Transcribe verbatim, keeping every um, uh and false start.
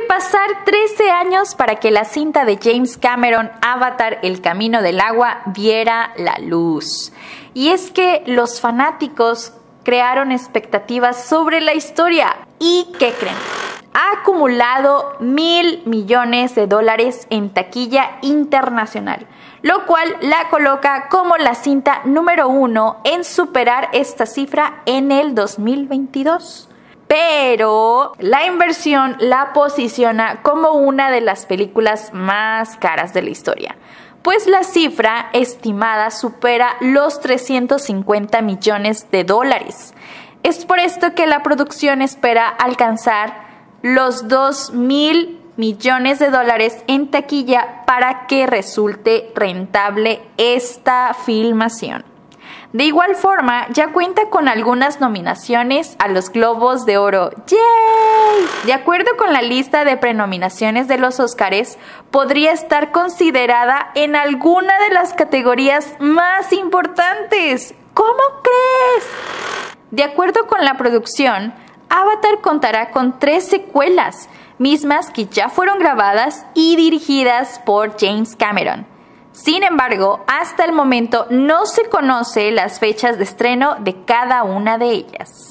pasar trece años para que la cinta de James Cameron, Avatar: El camino del agua, viera la luz. Y es que los fanáticos crearon expectativas sobre la historia. ¿Y qué creen? Ha acumulado mil millones de dólares en taquilla internacional, lo cual la coloca como la cinta número uno en superar esta cifra en el dos mil veintidós. Pero la inversión la posiciona como una de las películas más caras de la historia, pues la cifra estimada supera los trescientos cincuenta millones de dólares. Es por esto que la producción espera alcanzar los dos mil millones de dólares en taquilla para que resulte rentable esta filmación. De igual forma, ya cuenta con algunas nominaciones a los Globos de Oro. ¡Yay! De acuerdo con la lista de prenominaciones de los Óscares, podría estar considerada en alguna de las categorías más importantes. ¿Cómo crees? De acuerdo con la producción, Avatar contará con tres secuelas, mismas que ya fueron grabadas y dirigidas por James Cameron. Sin embargo, hasta el momento no se conoce las fechas de estreno de cada una de ellas.